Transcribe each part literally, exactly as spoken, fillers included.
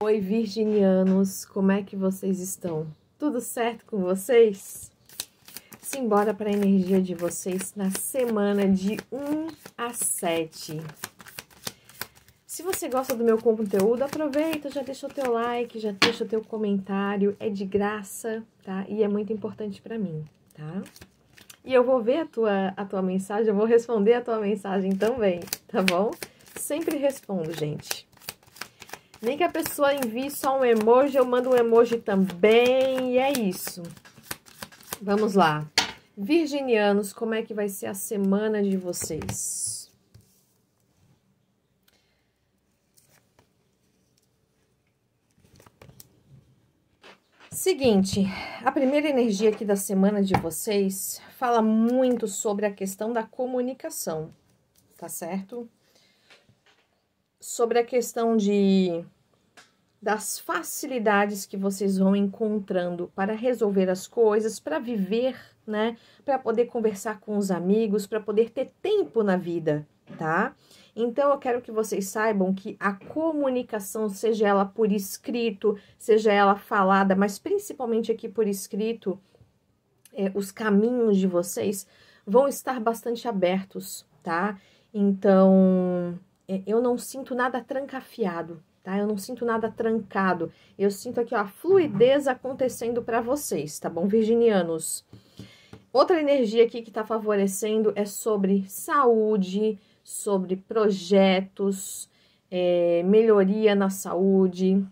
Oi, virginianos, como é que vocês estão? Tudo certo com vocês? Simbora para a energia de vocês na semana de um a sete. Se você gosta do meu conteúdo, aproveita, já deixa o teu like, já deixa o teu comentário, é de graça, tá? E é muito importante para mim, tá? E eu vou ver a tua, a tua mensagem, eu vou responder a tua mensagem também, tá bom? Sempre respondo, gente. Nem que a pessoa envie só um emoji, eu mando um emoji também, e é isso. Vamos lá. Virginianos, como é que vai ser a semana de vocês? Seguinte, a primeira energia aqui da semana de vocês fala muito sobre a questão da comunicação, tá certo? Sobre a questão de das facilidades que vocês vão encontrando para resolver as coisas, para viver, né? Para poder conversar com os amigos, para poder ter tempo na vida, tá? Então, eu quero que vocês saibam que a comunicação, seja ela por escrito, seja ela falada, mas principalmente aqui por escrito, é, os caminhos de vocês vão estar bastante abertos, tá? Então, é, eu não sinto nada trancafiado, tá? Eu não sinto nada trancado. Eu sinto aqui, ó, a fluidez acontecendo para vocês, tá bom, virginianos? Outra energia aqui que tá favorecendo é sobre saúde, sobre projetos, é, melhoria na saúde,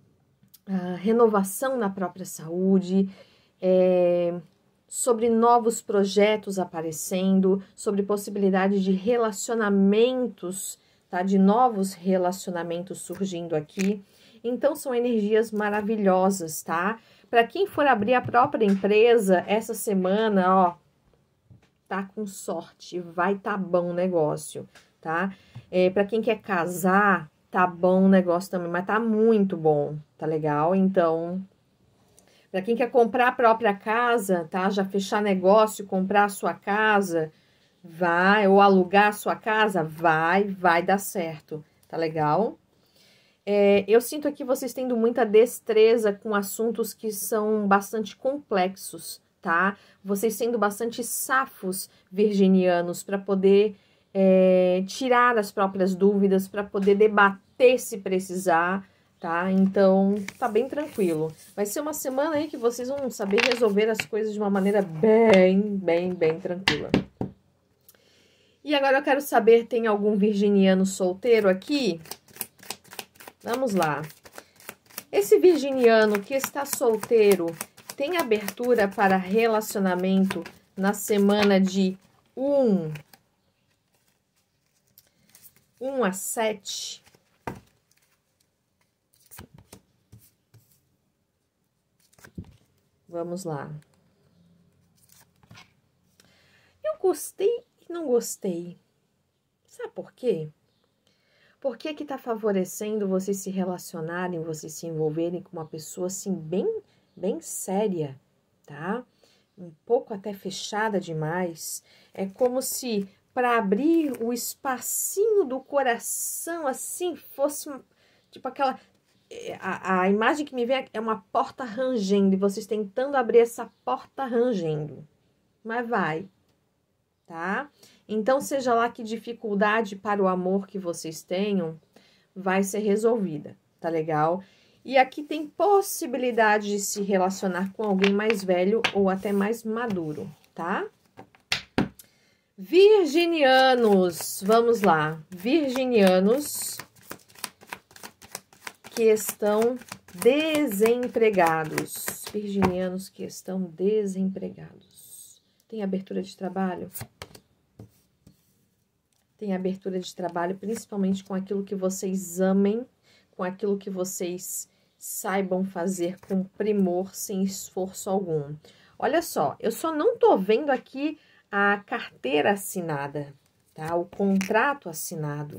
a renovação na própria saúde, é, sobre novos projetos aparecendo, sobre possibilidade de relacionamentos, tá? De novos relacionamentos surgindo aqui. Então, são energias maravilhosas, tá? Para quem for abrir a própria empresa, essa semana, ó, tá com sorte, vai tá bom o negócio, tá? É, para quem quer casar, tá bom o negócio também, mas tá muito bom, tá legal? Então, para quem quer comprar a própria casa, tá? Já fechar negócio, comprar a sua casa, vai, ou alugar a sua casa, vai, vai dar certo, tá legal? É, eu sinto aqui vocês tendo muita destreza com assuntos que são bastante complexos, tá? Vocês sendo bastante safos virginianos para poder é, tirar as próprias dúvidas, para poder debater se precisar, tá? Então, tá bem tranquilo. Vai ser uma semana aí que vocês vão saber resolver as coisas de uma maneira bem, bem, bem tranquila. E agora eu quero saber, tem algum virginiano solteiro aqui? Vamos lá. Esse virginiano que está solteiro tem abertura para relacionamento na semana de um, um a sete? Vamos lá. Eu gostei e não gostei. Sabe por quê? Por que que tá favorecendo vocês se relacionarem, vocês se envolverem com uma pessoa assim bem, bem séria, tá? Um pouco até fechada demais. É como se para abrir o espacinho do coração assim fosse tipo aquela a, a imagem que me vem é uma porta rangendo e vocês tentando abrir essa porta rangendo. Mas vai, tá? Então, seja lá que dificuldade para o amor que vocês tenham, vai ser resolvida, tá legal? E aqui tem possibilidade de se relacionar com alguém mais velho ou até mais maduro, tá? Virginianos, vamos lá. Virginianos que estão desempregados. Virginianos que estão desempregados. Tem abertura de trabalho? Tem abertura de trabalho, principalmente com aquilo que vocês amem, com aquilo que vocês saibam fazer com primor, sem esforço algum. Olha só, eu só não tô vendo aqui a carteira assinada, tá? O contrato assinado.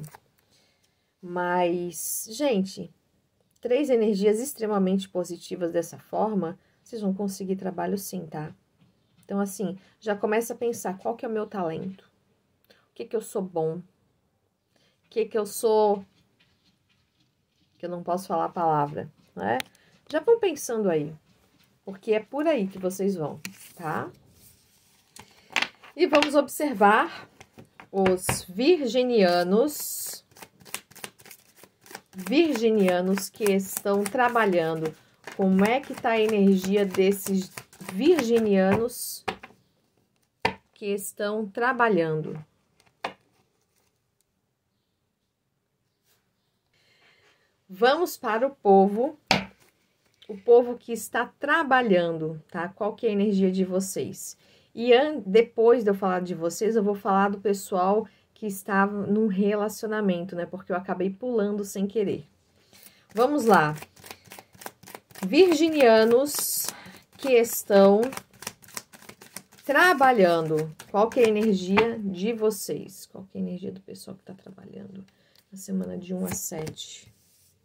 Mas, gente, três energias extremamente positivas dessa forma, vocês vão conseguir trabalho sim, tá? Então, assim, já começa a pensar, qual que é o meu talento? O que que eu sou bom? O que que eu sou... O que eu não posso falar a palavra, né? Já vão pensando aí, porque é por aí que vocês vão, tá? E vamos observar os virginianos, virginianos que estão trabalhando. Como é que tá a energia desses virginianos que estão trabalhando? Vamos para o povo, o povo que está trabalhando, tá? Qual que é a energia de vocês? E depois de eu falar de vocês, eu vou falar do pessoal que estava num relacionamento, né? Porque eu acabei pulando sem querer. Vamos lá. Virginianos que estão trabalhando. Qual que é a energia de vocês? Qual que é a energia do pessoal que está trabalhando na semana de um a sete?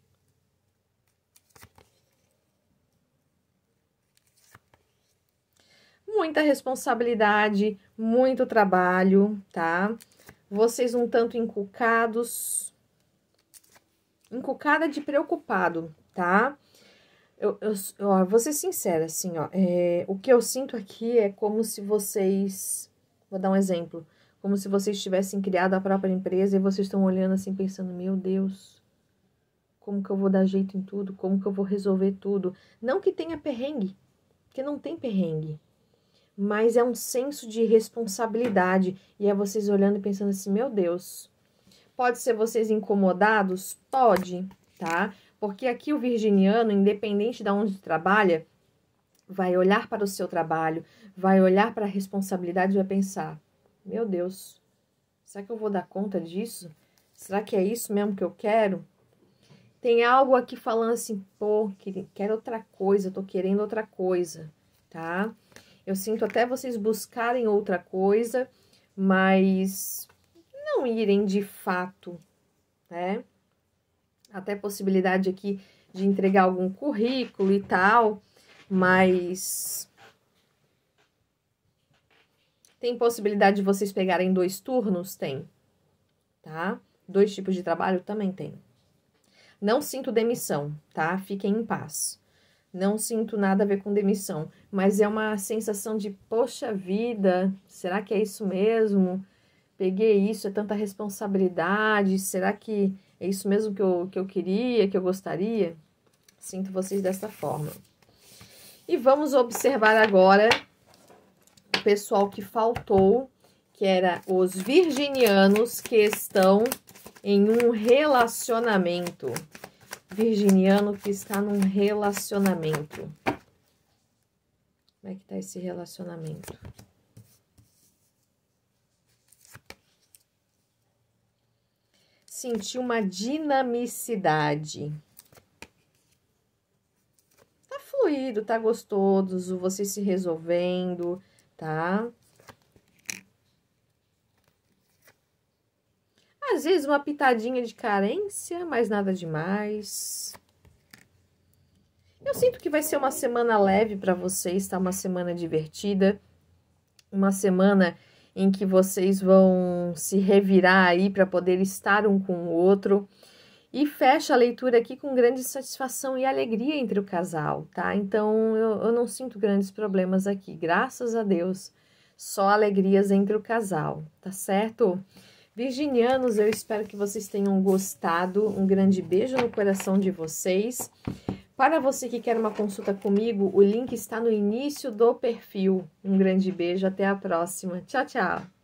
Muita responsabilidade, muito trabalho, tá? Vocês um tanto encucados, encucada de preocupado, tá? Eu, eu, ó, vou ser sincera, assim, ó, é, o que eu sinto aqui é como se vocês, vou dar um exemplo, como se vocês tivessem criado a própria empresa e vocês estão olhando assim, pensando, meu Deus, como que eu vou dar jeito em tudo, como que eu vou resolver tudo? Não que tenha perrengue, porque não tem perrengue. Mas é um senso de responsabilidade. E é vocês olhando e pensando assim, meu Deus. Pode ser vocês incomodados? Pode, tá? Porque aqui o virginiano, independente de onde trabalha, vai olhar para o seu trabalho, vai olhar para a responsabilidade e vai pensar, meu Deus, será que eu vou dar conta disso? Será que é isso mesmo que eu quero? Tem algo aqui falando assim, pô, quero outra coisa, tô querendo outra coisa, tá? Eu sinto até vocês buscarem outra coisa, mas não irem de fato, né? Até possibilidade aqui de entregar algum currículo e tal, mas tem possibilidade de vocês pegarem dois turnos? Tem, tá? Dois tipos de trabalho também tem. Não sinto demissão, tá? Fiquem em paz. Não sinto nada a ver com demissão, mas é uma sensação de, poxa vida, será que é isso mesmo? Peguei isso, é tanta responsabilidade, será que é isso mesmo que eu, que eu queria, que eu gostaria? Sinto vocês dessa forma. E vamos observar agora o pessoal que faltou, que era os virginianos que estão em um relacionamento. Virginiano que está num relacionamento. Como é que tá esse relacionamento? Sentir uma dinamicidade. Tá fluido, tá gostoso, vocês se resolvendo, tá? Às vezes uma pitadinha de carência, mas nada demais. Eu sinto que vai ser uma semana leve para vocês, tá? Uma semana divertida. Uma semana em que vocês vão se revirar aí para poder estar um com o outro. E fecha a leitura aqui com grande satisfação e alegria entre o casal, tá? Então, eu, eu não sinto grandes problemas aqui, graças a Deus. Só alegrias entre o casal, tá certo? Virginianos, eu espero que vocês tenham gostado. Um grande beijo no coração de vocês. Para você que quer uma consulta comigo, o link está no início do perfil. Um grande beijo, até a próxima. Tchau, tchau!